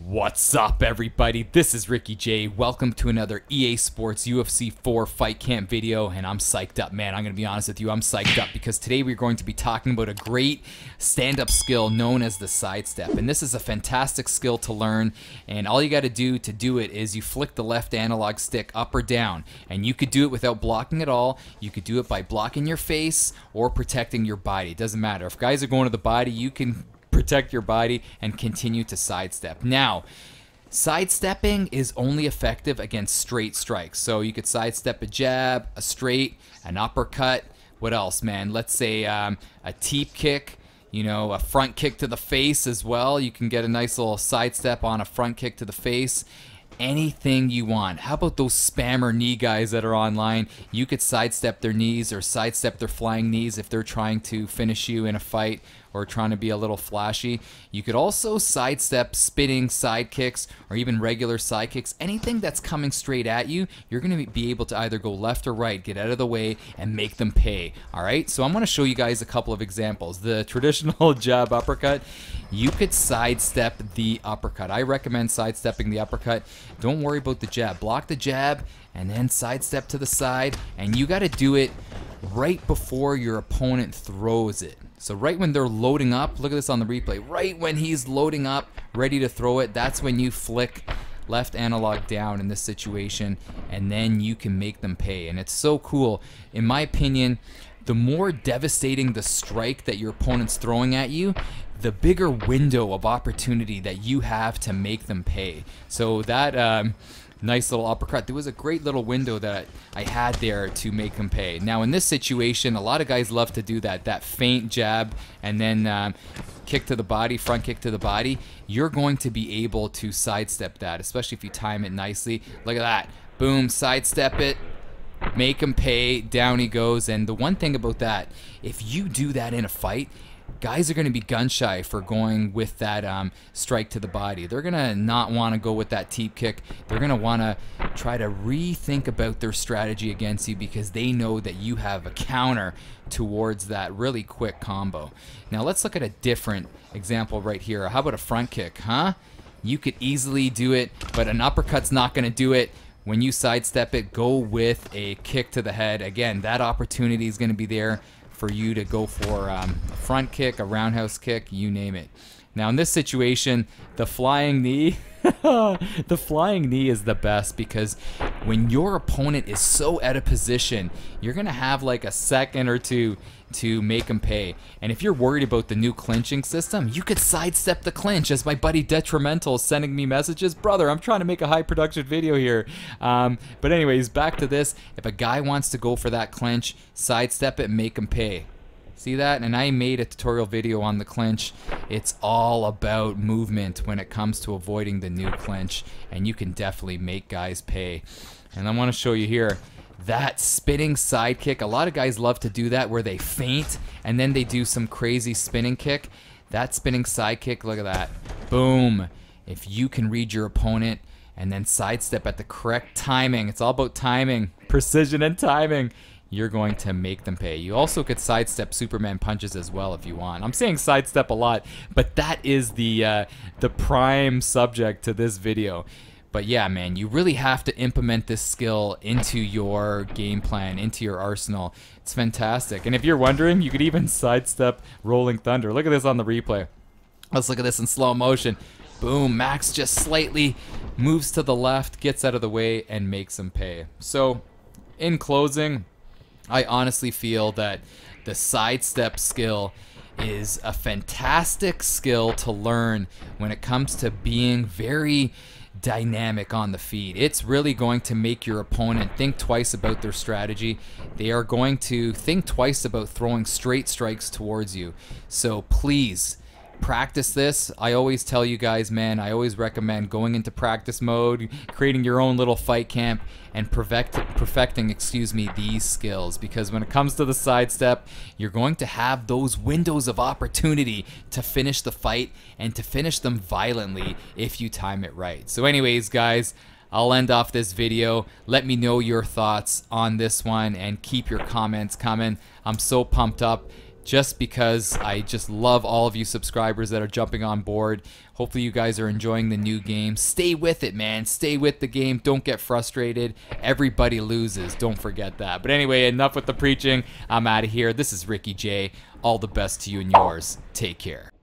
What's up, everybody? This is Ricky J. Welcome to another EA Sports UFC 4 Fight Camp video, and I'm psyched up, man. I'm going to be honest with you, I'm psyched up because today we're going to be talking about a great stand-up skill known as the sidestep, and this is a fantastic skill to learn, and all you got to do it is you flick the left analog stick up or down, and you could do it without blocking at all. You could do it by blocking your face or protecting your body. It doesn't matter. If guys are going to the body, you can protect your body and continue to sidestep. Now, sidestepping is only effective against straight strikes. So you could sidestep a jab, a straight, an uppercut. What else, man? Let's say a teep kick, you know, a front kick to the face as well. You can get a nice little sidestep on a front kick to the face. Anything you want. How about those spammer knee guys that are online? You could sidestep their knees or sidestep their flying knees if they're trying to finish you in a fight or trying to be a little flashy. You could also sidestep spinning side kicks or even regular side kicks. Anything that's coming straight at you, you're going to be able to either go left or right, get out of the way, and make them pay. All right, so I'm going to show you guys a couple of examples. The traditional jab uppercut, you could sidestep the uppercut. I recommend sidestepping the uppercut. Don't worry about the jab. Block the jab and then sidestep to the side, and you got to do it right before your opponent throws it. So right when they're loading up, look at this on the replay, right when he's loading up, ready to throw it, that's when you flick left analog down in this situation, and then you can make them pay. And it's so cool. In my opinion, the more devastating the strike that your opponent's throwing at you, the bigger window of opportunity that you have to make them pay. So that nice little uppercut, there was a great little window that I had there to make them pay. Now in this situation, a lot of guys love to do that feint jab and then kick to the body, front kick to the body. You're going to be able to sidestep that, especially if you time it nicely. Look at that. Boom, sidestep it. Make him pay, down he goes. And the one thing about that, if you do that in a fight, guys are going to be gun shy for going with that strike to the body. They're going to not want to go with that teep kick. They're going to want to try to rethink about their strategy against you because they know that you have a counter towards that really quick combo. Now let's look at a different example right here. How about a front kick, huh? You could easily do it, but an uppercut's not going to do it. When you sidestep it, go with a kick to the head. Again, that opportunity is going to be there for you to go for a front kick, a roundhouse kick, you name it. Now in this situation, the flying knee, the flying knee is the best because when your opponent is so out of position, you're going to have like a second or two to make them pay. And if you're worried about the new clinching system, you could sidestep the clinch, as my buddy Detrimental is sending me messages. Brother, I'm trying to make a high production video here. But anyways, back to this. If a guy wants to go for that clinch, sidestep it, make him pay. See that? And I made a tutorial video on the clinch. It's all about movement when it comes to avoiding the new clinch, and you can definitely make guys pay. And I want to show you here that spinning side kick. A lot of guys love to do that where they feint and then they do some crazy spinning kick. That spinning side kick, look at that. Boom. If you can read your opponent and then sidestep at the correct timing, it's all about timing, precision and timing, you're going to make them pay. You also could sidestep Superman punches as well if you want. I'm saying sidestep a lot, but that is the prime subject to this video. But yeah, man, you really have to implement this skill into your game plan, into your arsenal. It's fantastic. And if you're wondering, you could even sidestep Rolling Thunder. Look at this on the replay. Let's look at this in slow motion. Boom, Max just slightly moves to the left, gets out of the way, and makes him pay. So, in closing, I honestly feel that the sidestep skill is a fantastic skill to learn when it comes to being very dynamic on the feet. It's really going to make your opponent think twice about their strategy. They are going to think twice about throwing straight strikes towards you. So please practice this. I always tell you guys, man, I always recommend going into practice mode, creating your own little fight camp, and perfecting, these skills, because when it comes to the sidestep, you're going to have those windows of opportunity to finish the fight and to finish them violently if you time it right. So anyways, guys, I'll end off this video. Let me know your thoughts on this one and keep your comments coming. I'm so pumped up just because I just love all of you subscribers that are jumping on board. Hopefully you guys are enjoying the new game. Stay with it, man. Stay with the game. Don't get frustrated. Everybody loses. Don't forget that. But anyway, enough with the preaching. I'm out of here. This is Ricky J. All the best to you and yours. Take care.